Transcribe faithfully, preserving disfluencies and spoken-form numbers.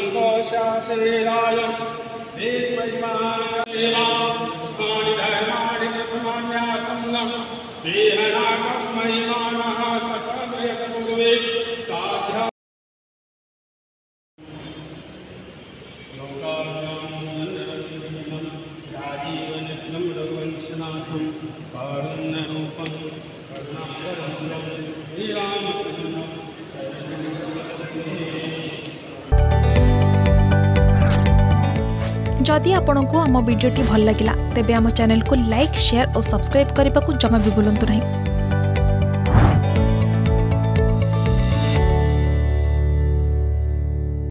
सन्तोषाशरीराय देशमहिमादेवा स्मानि धर्माणि प्रथमान्यासन्नं देहनाकं महिमानः सचन्द्रयतपूर्वे साध्या राजीवनित्यं रघुवंशनाथं कारुण्यरूपं करुणाकरं श्रीरामकृष्णं जदि आपंक आम भिडी भल लगा तेब आम चैनल को लाइक शेयर और सब्सक्राइब करने को जमा भी भूलु नहीं।